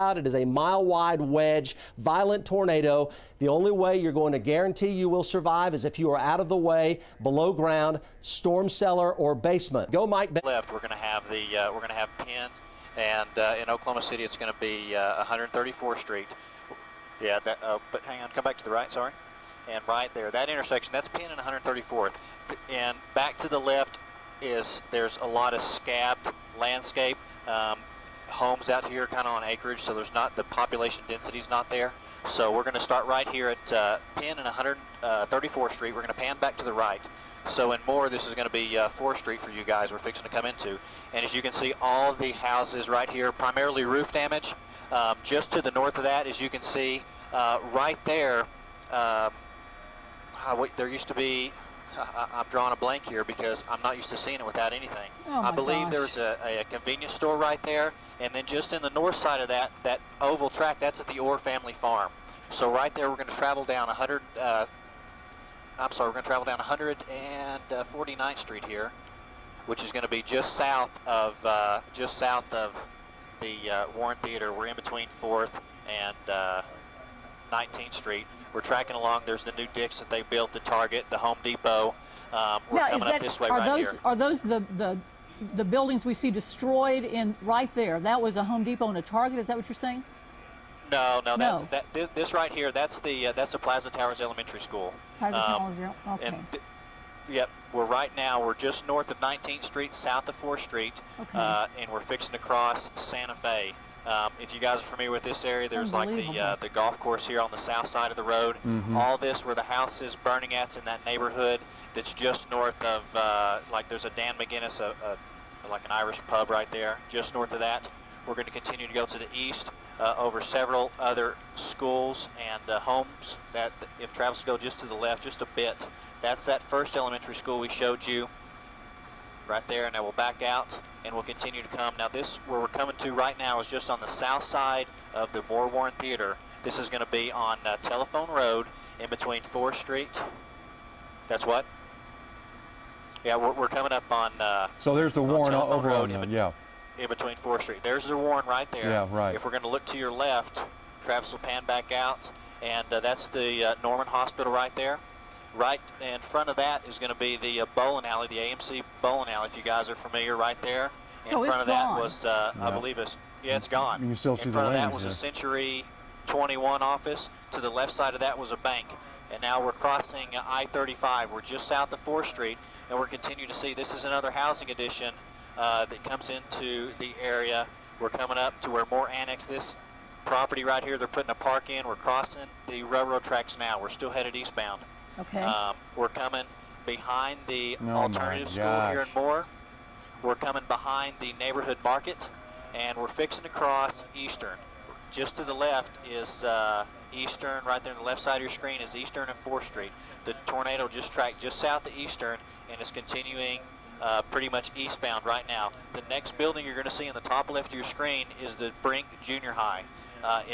It is a mile-wide wedge, violent tornado. The only way you're going to guarantee you will survive is if you are out of the way, below ground, storm cellar, or basement. Go, Mike. Left, we're going to have Penn, and in Oklahoma City, it's going to be 134th Street. Yeah, but hang on, come back to the right. Sorry, and right there, that intersection, that's Penn and 134th. And back to the left there's a lot of scabbed landscape. Homes out here kind of on acreage, so there's not, the population density is not there. So we're going to start right here at Penn and 134th Street. We're going to pan back to the right. So in Moore, this is going to be 4th Street for you guys we're fixing to come into. And as you can see, all the houses right here, primarily roof damage. Just to the north of that, as you can see, right there, there used to be, I'm drawing a blank here because I'm not used to seeing it without anything. Oh I believe there's a convenience store right there, and then just in the north side of that oval track, that's at the Orr family farm. So right there, we're going to travel down 149th Street here, which is going to be just south of the Warren Theater. We're in between 4th and 19th Street. We're tracking along. There's the new Dick's that they built, the Target, the Home Depot. We're coming up this way right here. Are those the buildings we see destroyed in right there? That was a Home Depot and a Target. Is that what you're saying? No. This right here, that's the Plaza Towers Elementary School. Plaza Towers, okay. Yep, we're just north of 19th Street, south of 4th Street, okay. And we're fixing to cross Santa Fe. If you guys are familiar with this area, there's like the golf course here on the south side of the road. Mm-hmm. All this where the house is burning at's in that neighborhood that's just north of, like there's a Dan McGinnis, like an Irish pub right there, just north of that. We're going to continue to go to the east over several other schools and homes. That if Travis will go just to the left just a bit, that's that first elementary school we showed you right there, and now we'll back out and we'll continue to come. Now this, where we're coming to right now, is just on the south side of the Moore Warren Theater. This is going to be on Telephone Road in between 4th Street. That's what? Yeah, we're coming up on so there's the Warren over on in between 4th Street. There's the Warren right there. Yeah, right. If we're going to look to your left, Travis will pan back out, and that's the Norman Hospital right there. Right in front of that is going to be the bowling alley, the AMC bowling alley, if you guys are familiar, right there. So in front it's of that gone. was, I believe it's gone. You can still see in the front of that lanes, was a Century 21 office. To the left side of that was a bank. And now we're crossing I-35. We're just south of 4th Street, and we're continuing to see, this is another housing addition that comes into the area. We're coming up to where Moore annexed this property right here. They're putting a park in. We're crossing the railroad tracks now. We're still headed eastbound. Okay. We're coming behind the alternative school here in Moore. We're coming behind the neighborhood market, and we're fixing to cross Eastern. Just to the left is Eastern. Right there on the left side of your screen is Eastern and 4th Street. The tornado just tracked just south of Eastern and is continuing pretty much eastbound right now. The next building you're going to see in the top left of your screen is the Brink Junior High. It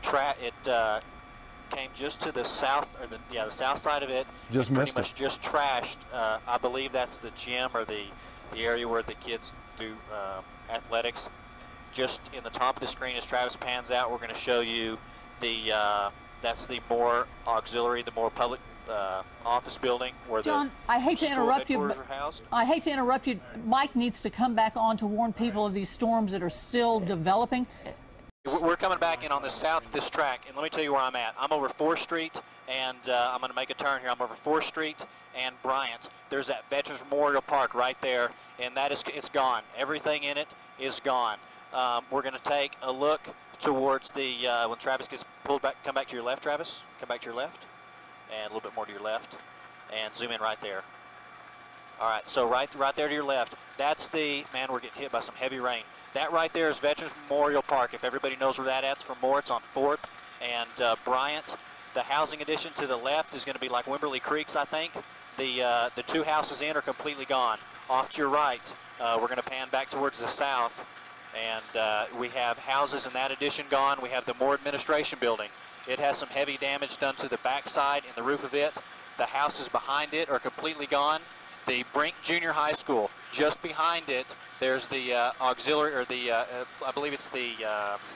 came just to the south, or the south side of it. Just missed pretty much just trashed. I believe that's the gym or the area where the kids do athletics. Just in the top of the screen as Travis pans out, we're going to show you the that's the Moore Auxiliary, the Moore Public office building where John, I hate to interrupt you, but are housed. I hate to interrupt you. Mike needs to come back on to warn people of these storms that are still developing. We're coming back in on the south of this track, and let me tell you where I'm at. I'm over 4th Street, and I'm going to make a turn here. I'm over 4th Street and Bryant. There's that Veterans Memorial Park right there, and it's gone. Everything in it is gone. We're going to take a look towards the, when Travis gets pulled back, come back to your left, Travis. Come back to your left, and a little bit more to your left, and zoom in right there. All right, so right there to your left, that's the, man, we're getting hit by some heavy rain. That right there is Veterans Memorial Park. If everybody knows where that's from Moore, it's on 4th and Bryant. The housing addition to the left is going to be like Wimberley Creeks, I think. The two houses in are completely gone. Off to your right, we're going to pan back towards the south, and we have houses in that addition gone. We have the Moore Administration Building. It has some heavy damage done to the backside and the roof of it. The houses behind it are completely gone. The Brink Junior High School, just behind it, there's the auxiliary, or the, I believe it's the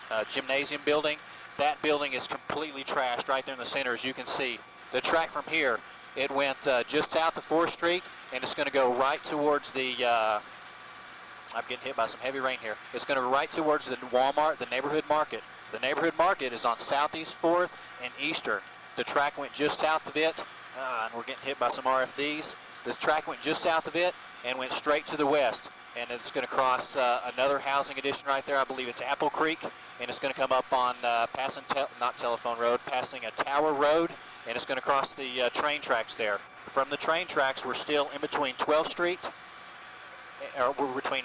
gymnasium building. That building is completely trashed right there in the center, as you can see. The track from here, it went just south of 4th Street, and it's going to go right towards the, I'm getting hit by some heavy rain here. It's going to go right towards the Walmart, the neighborhood market. The neighborhood market is on Southeast 4th and Eastern. The track went just south of it, and we're getting hit by some RFDs. The track went just south of it and went straight to the west. And it's going to cross another housing addition right there. I believe it's Apple Creek, and it's going to come up on passing, not Telephone Road, passing a Tower Road, and it's going to cross the train tracks there. From the train tracks, we're still in between 12th Street, or we're between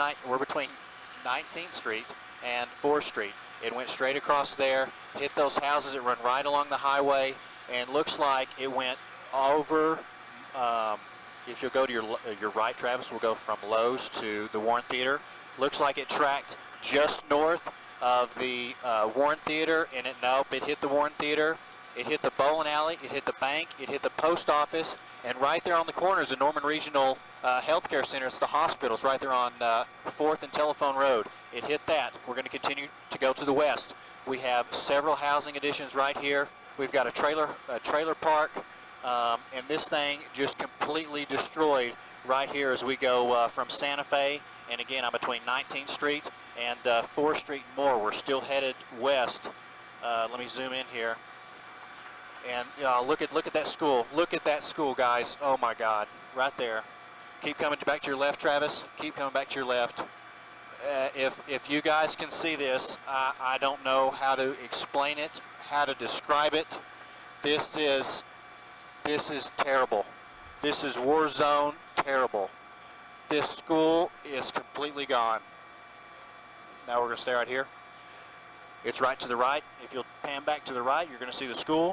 19th Street and 4th Street. It went straight across there, hit those houses that run right along the highway, and looks like it went over. If you'll go to your right, Travis, we'll go from Lowe's to the Warren Theater. Looks like it tracked just north of the Warren Theater, and it hit the Warren Theater, it hit the bowling alley, it hit the bank, it hit the post office, and right there on the corner is the Norman Regional Healthcare Center. It's the hospitals right there on 4th and Telephone Road. It hit that. We're going to continue to go to the west. We have several housing additions right here. We've got a trailer park. And this thing just completely destroyed right here as we go from Santa Fe, and again I'm between 19th Street and 4th Street and more. We're still headed west. Let me zoom in here, and look at that school. Look at that school, guys. Oh my God, right there. Keep coming back to your left, Travis. Keep coming back to your left. If you guys can see this, I don't know how to explain it, how to describe it. This is terrible. This is war zone terrible. This school is completely gone. Now we're going to stay right here. It's right to the right. If you'll pan back to the right, you're going to see the school.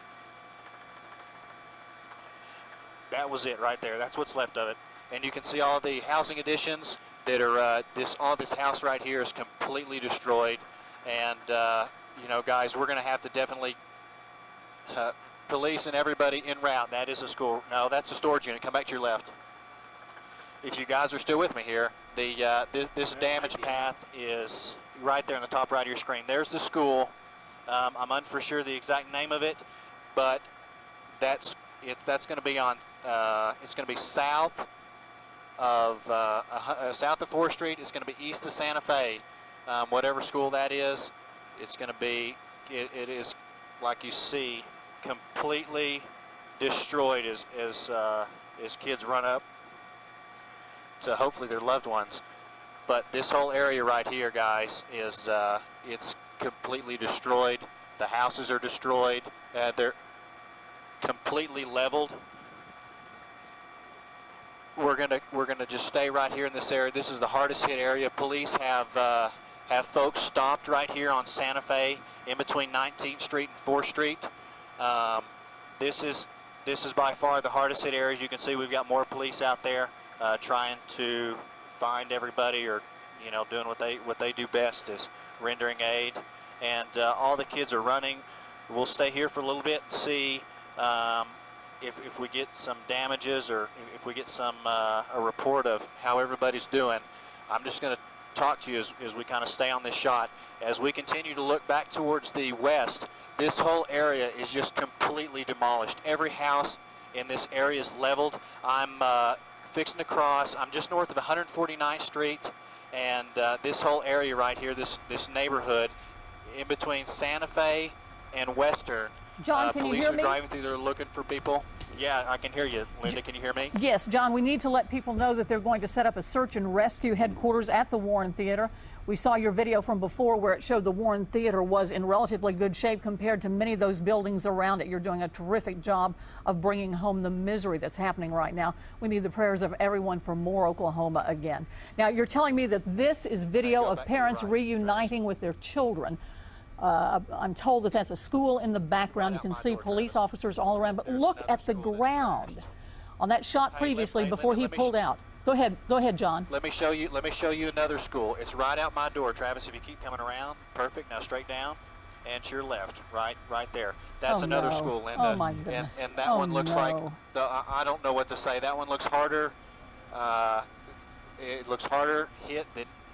That was it right there. That's what's left of it. And you can see all the housing additions that are, all this house right here is completely destroyed. And, you know, guys, we're going to have to definitely police and everybody en route. That is a school. No, that's a storage unit. Come back to your left. If you guys are still with me here, this damaged path is right there in the top right of your screen. There's the school. I'm unsure sure the exact name of it, but that's going to be on. It's going to be south of 4th Street. It's going to be east of Santa Fe. Whatever school that is, it's going to be. It is, like you see, completely destroyed as kids run up to hopefully their loved ones. But this whole area right here, guys, is it's completely destroyed. The houses are destroyed. They're completely leveled. We're gonna just stay right here in this area. This is the hardest hit area. Police have folks stopped right here on Santa Fe, in between 19th Street and 4th Street. This is by far the hardest hit areas. You can see we've got more police out there trying to find everybody, or doing what they do best, is rendering aid. And all the kids are running. We'll stay here for a little bit and see if we get some damages, or if we get some a report of how everybody's doing. I'm just going to talk to you as we kind of stay on this shot. As we continue to look back towards the west, this whole area is just completely demolished. Every house in this area is leveled. I'm fixing to cross. I'm just north of 149th Street, and this whole area right here, this neighborhood, in between Santa Fe and Western. John, can you hear me? Police are driving through there looking for people. Yeah, I can hear you. Linda, can you hear me? Yes, John, we need to let people know that they're going to set up a search and rescue headquarters at the Warren Theater. We saw your video from before where it showed the Warren Theater was in relatively good shape compared to many of those buildings around it. You're doing a terrific job of bringing home the misery that's happening right now. We need the prayers of everyone for more Oklahoma again. Now, you're telling me that this is video of parents reuniting with their children. I'm told that that's a school in the background. You can see police officers all around, but look at the ground on that shot previously before he pulled out. Go ahead, John. Let me show you another school. It's right out my door, Travis. If you keep coming around, perfect. Now straight down and to your left, right there. That's another school, Linda. Oh my goodness. And that one looks like I don't know what to say. That one looks harder. It looks harder hit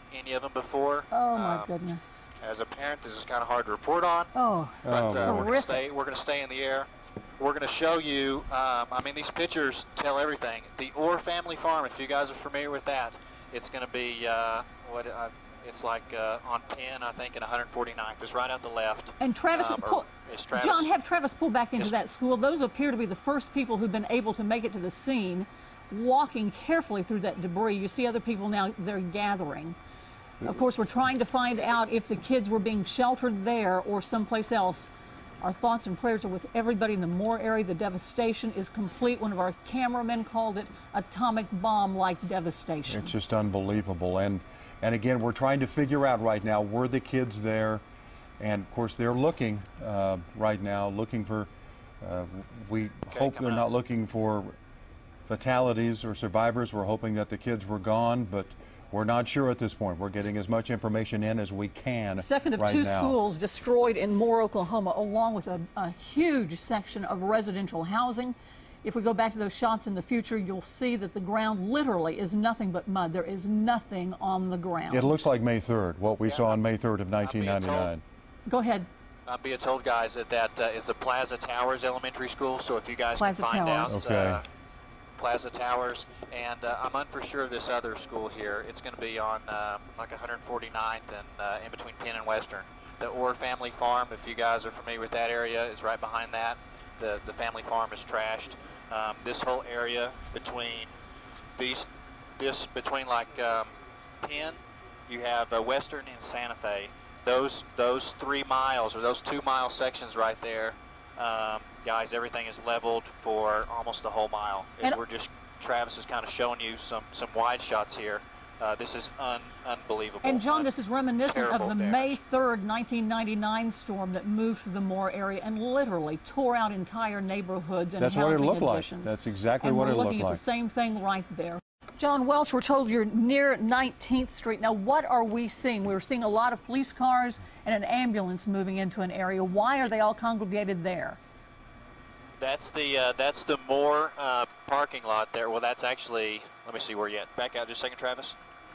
any of them before. Oh my goodness. As a parent, this is kind of hard to report on. Oh, but we're horrific. going to stay in the air. We're going to show you. I mean, these pictures tell everything. The Orr family farm. If you guys are familiar with that, it's going to be it's like on Penn, I think, in 149th. It's right out the left. And Travis, John, have Travis pull back into that school. Those appear to be the first people who've been able to make it to the scene, walking carefully through that debris. You see other people now, they're gathering. Of course, we're trying to find out if the kids were being sheltered there or someplace else. Our thoughts and prayers are with everybody in the Moore area. The devastation is complete. One of our cameramen called it atomic bomb-like devastation. It's just unbelievable. And again, we're trying to figure out right now, were the kids there? And of course, they're looking right now, looking for, we hope they're not looking for fatalities or survivors. We're hoping that the kids were gone, but we're not sure at this point. We're getting as much information in as we can. Second of two schools destroyed in Moore, Oklahoma, along with a huge section of residential housing. If we go back to those shots in the future, you'll see that the ground literally is nothing but mud. There is nothing on the ground. It looks like May 3rd, what we saw on May 3rd of 1999. Go ahead. I'm being told, guys, that is the Plaza Towers Elementary School. So if you guys can find out. Plaza Towers, and I'm unfor sure of this other school here. It's going to be on like 149th and in between Penn and Western. The Orr family farm, if you guys are familiar with that area, is right behind that. The family farm is trashed. This whole area between between like Penn, you have Western and Santa Fe. Those 3 miles or those 2 mile sections right there. Guys, everything is leveled for almost the whole mile. Travis is kind of showing you some wide shots here. This is unbelievable. And John, this is reminiscent of the May 3rd, 1999 storm that moved through the Moore area and literally tore out entire neighborhoods and housing additions. That's what it looked like. That's exactly what it looked like. And we're looking at the same thing right there. John Welch, we're told you're near 19th Street. Now, what are we seeing? We're seeing a lot of police cars and an ambulance moving into an area. Why are they all congregated there? That's the Moore parking lot there. Well, that's actually, let me see where you're at. Back out just a second, Travis.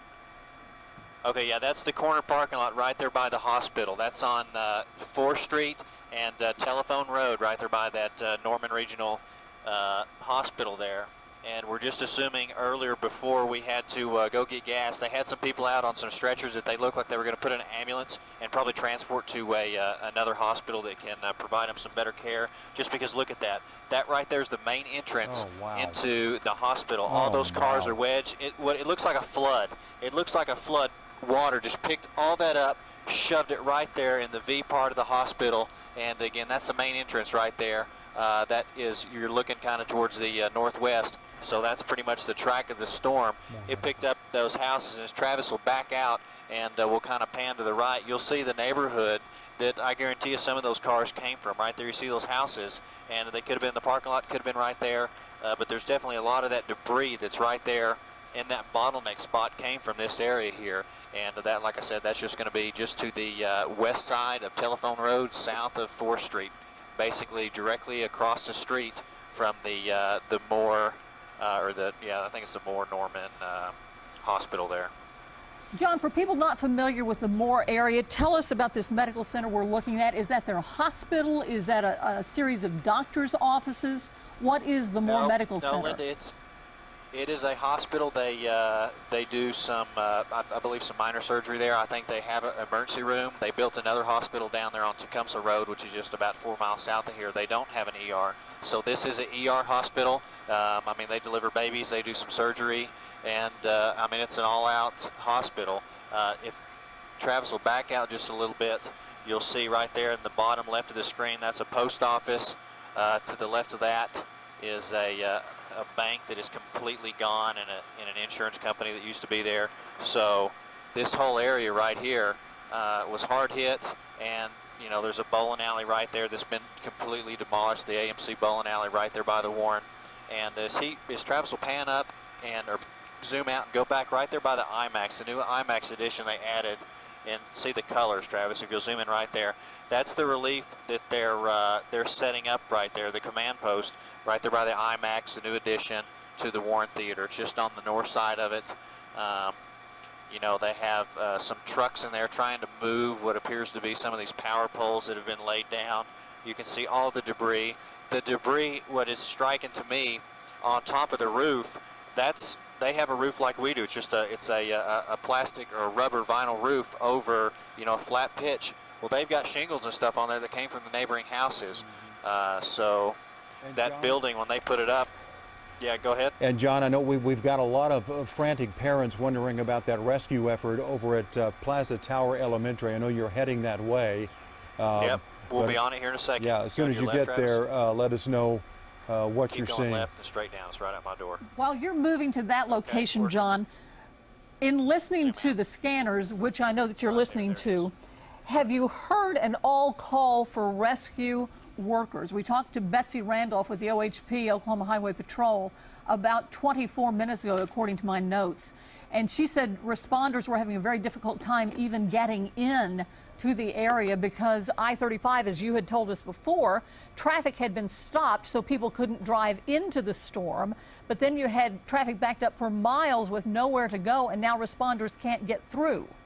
Okay, yeah, that's the corner parking lot right there by the hospital. That's on 4th Street and Telephone Road right there by that Norman Regional Hospital there. And we're just assuming earlier before we had to go get gas, they had some people out on some stretchers that they looked like they were going to put in an ambulance and probably transport to another hospital that can provide them some better care. Just because, look at that. That right there is the main entrance into the hospital. All those cars are wedged. It looks like a flood. It looks like a flood. Water just picked all that up, shoved it right there in the V part of the hospital. And again, that's the main entrance right there. That is, you're looking kind of towards the northwest. So that's pretty much the track of the storm. It picked up those houses. As Travis will back out and we'll kind of pan to the right, you'll see the neighborhood that I guarantee you some of those cars came from. Right there you see those houses, and they could have been in the parking lot, could have been right there, but there's definitely a lot of that debris that's right there in that bottleneck spot came from this area here. And that, like I said, that's just going to be just to the west side of Telephone Road, south of 4th Street, basically directly across the street from the Moore, I think it's the Moore Norman Hospital there. John, for people not familiar with the Moore area, tell us about this medical center we're looking at. Is that their hospital? Is that a series of doctors' offices? What is the Moore Medical Center? No, Linda, it is a hospital. They do some, I believe, some minor surgery there. I think they have an emergency room. They built another hospital down there on Tecumseh Road, which is just about 4 miles south of here. They don't have an ER. So this is an ER hospital. I mean, they deliver babies. They do some surgery. And, I mean, it's an all-out hospital. If Travis will back out just a little bit, you'll see right there in the bottom left of the screen, that's a post office. To the left of that is a bank that is completely gone and an insurance company that used to be there. So this whole area right here was hard hit, and you know, there's a bowling alley right there that's been completely demolished, the AMC bowling alley right there by the Warren. And as Travis will pan up or zoom out and go back right there by the IMAX, the new IMAX edition they added, and see the colors, Travis, if you'll zoom in right there. That's the relief that they're setting up right there, the command post, right there by the IMAX, the new addition to the Warren Theater. It's just on the north side of it. You know, they have some trucks in there trying to move what appears to be some of these power poles that have been laid down. You can see all the debris. The debris, what is striking to me, on top of the roof, they have a roof like we do. It's just a plastic or rubber vinyl roof over, you know, a flat pitch. Well, they've got shingles and stuff on there that came from the neighboring houses. So that John, building, when they put it up, yeah, go ahead. And John, I know we've got a lot of frantic parents wondering about that rescue effort over at Plaza Tower Elementary. I know you're heading that way. Yep, we'll be on it here in a second. Yeah, as soon as you get there, let us know what you're Keep seeing. going left and straight down. It's right at my door. While you're moving to that location, John, in listening to the scanners, which I know that you're listening to, have you heard an all-call for rescue workers? We talked to Betsy Randolph with the OHP, Oklahoma Highway Patrol, about 24 minutes ago, according to my notes. And she said responders were having a very difficult time even getting in to the area because I-35, as you had told us before, traffic had been stopped so people couldn't drive into the storm. But then you had traffic backed up for miles with nowhere to go, and now responders can't get through.